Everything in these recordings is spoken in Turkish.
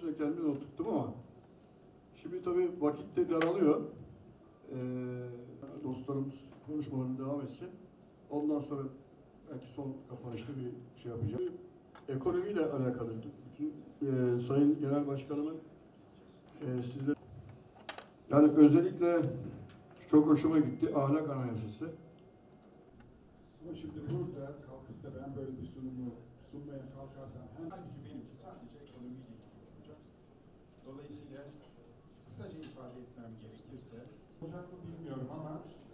içinde kendimi not tuttum ama şimdi tabii vakit de daralıyor. Dostlarımız konuşmalarına devam etsin. Ondan sonra belki son kapanışta bir şey yapacağım. Ekonomiyle alakalı. Bütün Sayın Genel Başkanımın sizle yani özellikle çok hoşuma gitti ahlak anayasası. Ama şimdi burada kalkıp da ben böyle bir sunumu sunmaya kalkarsam halbuki benimki sadece ekonomiyle ilgili olacak. Dolayısıyla kısaca ifade etmem gerekirse olacak mı bilmiyorum ama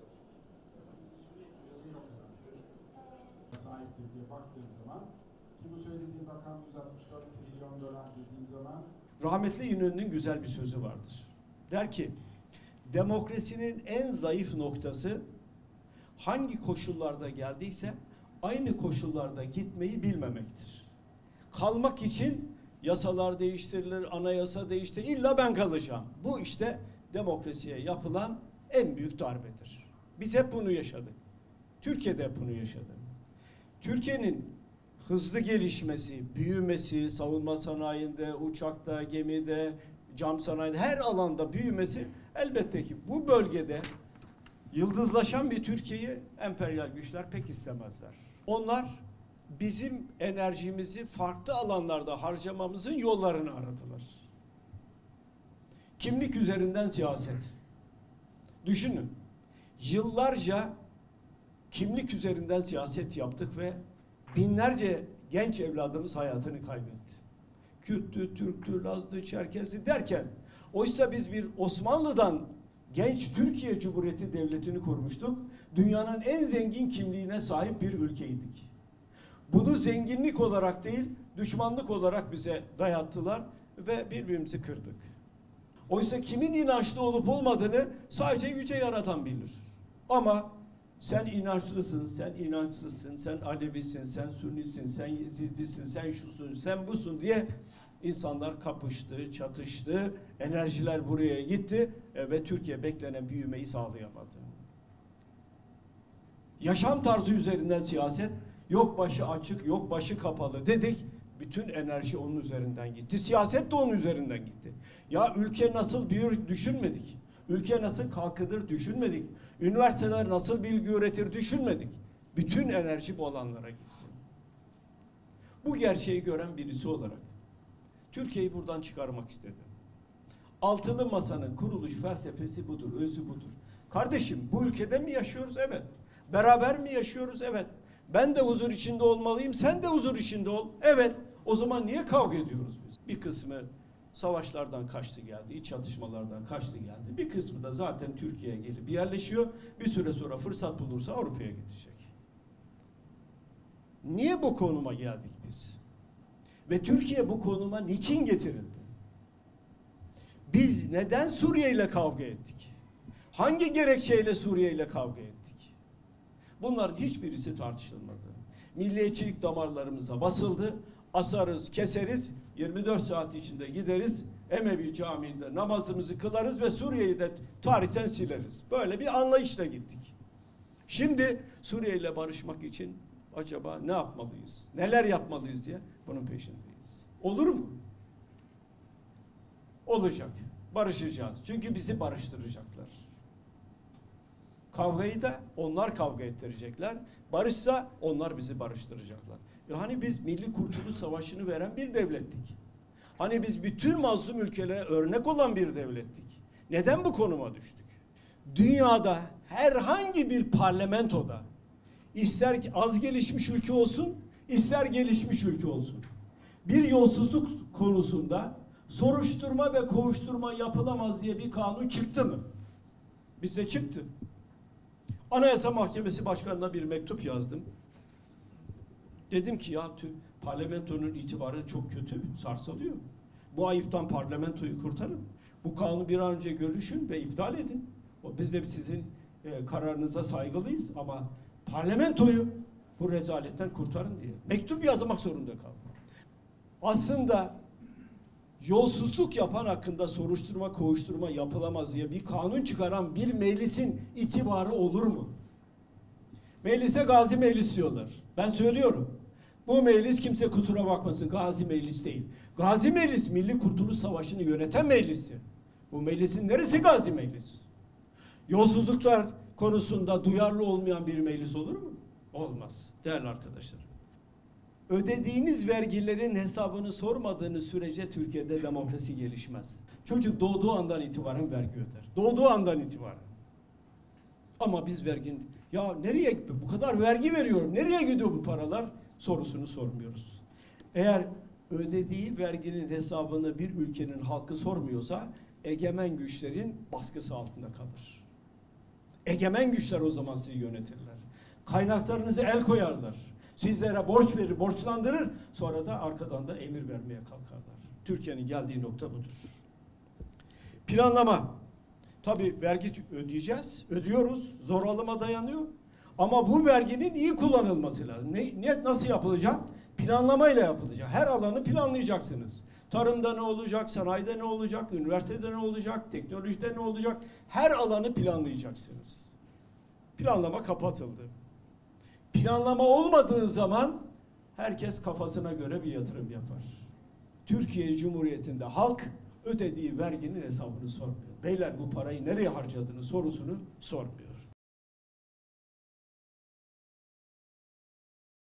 sahiptir diye baktığım zaman ki bu söylediğim rakam 164 trilyon dolar dediğim zaman rahmetli İnönü'nün güzel bir sözü vardır. Der ki, demokrasinin en zayıf noktası hangi koşullarda geldiyse aynı koşullarda gitmeyi bilmemektir. Kalmak için yasalar değiştirilir, anayasa değiştirilir, illa ben kalacağım. Bu işte demokrasiye yapılan en büyük darbedir. Biz hep bunu yaşadık. Türkiye'de hep bunu yaşadı. Türkiye'nin hızlı gelişmesi, büyümesi, savunma sanayinde, uçakta, gemide, cam sanayinde her alanda büyümesi elbette ki bu bölgede yıldızlaşan bir Türkiye'yi emperyal güçler pek istemezler. Onlar bizim enerjimizi farklı alanlarda harcamamızın yollarını aradılar. Kimlik üzerinden siyaset. Düşünün, yıllarca kimlik üzerinden siyaset yaptık ve binlerce genç evladımız hayatını kaybetti. Kürttü, Türktü, Laz'dı, Çerkez'di derken oysa biz bir Osmanlı'dan genç Türkiye Cumhuriyeti Devleti'ni kurmuştuk. Dünyanın en zengin kimliğine sahip bir ülkeydik. Bunu zenginlik olarak değil, düşmanlık olarak bize dayattılar ve birbirimizi kırdık. Oysa kimin inançlı olup olmadığını sadece Yüce Yaratan bilir. Ama sen inançlısın, sen inançsızsın, sen Alevisin, sen Sünnisin, sen Yezidisin, sen şusun, sen busun diye insanlar kapıştı, çatıştı, enerjiler buraya gitti ve Türkiye beklenen büyümeyi sağlayamadı. Yaşam tarzı üzerinden siyaset, yok başı açık, yok başı kapalı dedik. Bütün enerji onun üzerinden gitti. Siyaset de onun üzerinden gitti. Ya ülke nasıl büyür düşünmedik. Ülke nasıl kalkınır düşünmedik. Üniversiteler nasıl bilgi üretir düşünmedik. Bütün enerji bu alanlara gitti. Bu gerçeği gören birisi olarak Türkiye'yi buradan çıkarmak istedim. Altılı Masa'nın kuruluş felsefesi budur, özü budur. Kardeşim bu ülkede mi yaşıyoruz? Evet. Beraber mi yaşıyoruz? Evet. Ben de huzur içinde olmalıyım, sen de huzur içinde ol. Evet. O zaman niye kavga ediyoruz biz? Bir kısmı savaşlardan kaçtı geldi, iç çatışmalardan kaçtı geldi. Bir kısmı da zaten Türkiye'ye gelip yerleşiyor. Bir süre sonra fırsat bulursa Avrupa'ya gidecek. Niye bu konuma geldik biz? Ve Türkiye bu konuma niçin getirildi? Biz neden Suriye ile kavga ettik? Hangi gerekçeyle Suriye ile kavga ettik? Bunların hiçbirisi tartışılmadı. Milliyetçilik damarlarımıza basıldı. Asarız, keseriz, 24 saat içinde gideriz, Emevi Camii'nde namazımızı kılarız ve Suriye'yi de tarihten sileriz. Böyle bir anlayışla gittik. Şimdi Suriye ile barışmak için acaba ne yapmalıyız? Neler yapmalıyız diye bunun peşindeyiz. Olur mu? Olacak. Barışacağız. Çünkü bizi barıştıracaklar. Kavgayı da onlar kavga ettirecekler. Barışsa onlar bizi barıştıracaklar. Hani biz Milli Kurtuluş Savaşı'nı veren bir devlettik. Hani biz bütün mazlum ülkelere örnek olan bir devlettik. Neden bu konuma düştük? Dünyada herhangi bir parlamentoda ister az gelişmiş ülke olsun, ister gelişmiş ülke olsun, bir yolsuzluk konusunda soruşturma ve kovuşturma yapılamaz diye bir kanun çıktı mı? Bizde çıktı. Anayasa Mahkemesi Başkanı'na bir mektup yazdım. Dedim ki ya parlamentonun itibarı çok kötü, sarsılıyor. Bu ayıptan parlamentoyu kurtarın. Bu kanunu bir an önce görüşün ve iptal edin. Biz de sizin kararınıza saygılıyız ama parlamentoyu bu rezaletten kurtarın diye. Mektup yazmak zorunda kaldım. Aslında yolsuzluk yapan hakkında soruşturma, kovuşturma yapılamaz diye bir kanun çıkaran bir meclisin itibarı olur mu? Meclise Gazi Meclis diyorlar. Ben söylüyorum. Bu meclis kimse kusura bakmasın Gazi Meclis değil. Gazi Meclis Milli Kurtuluş Savaşı'nı yöneten meclisti. Bu meclisin neresi Gazi Meclis? Yolsuzluklar konusunda duyarlı olmayan bir meclis olur mu? Olmaz değerli arkadaşlar. Ödediğiniz vergilerin hesabını sormadığınız sürece Türkiye'de demokrasi gelişmez. Çocuk doğduğu andan itibaren vergi öder. Doğduğu andan itibaren. Ama biz ya nereye bu kadar vergi veriyorum, nereye gidiyor bu paralar sorusunu sormuyoruz. Eğer ödediği verginin hesabını bir ülkenin halkı sormuyorsa egemen güçlerin baskısı altında kalır. Egemen güçler o zaman sizi yönetirler. Kaynaklarınızı el koyarlar. Sizlere borç verir, borçlandırır. Sonra da arkadan da emir vermeye kalkarlar. Türkiye'nin geldiği nokta budur. Planlama. Tabii vergi ödeyeceğiz, ödüyoruz, zor alıma dayanıyor. Ama bu verginin iyi kullanılması lazım. Nasıl yapılacak? Planlamayla yapılacak. Her alanı planlayacaksınız. Tarımda ne olacak, sanayide ne olacak, üniversitede ne olacak, teknolojide ne olacak? Her alanı planlayacaksınız. Planlama kapatıldı. Planlama olmadığı zaman herkes kafasına göre bir yatırım yapar. Türkiye Cumhuriyeti'nde halk ödediği verginin hesabını sormuyor. Beyler bu parayı nereye harcadığını sorusunu sormuyor.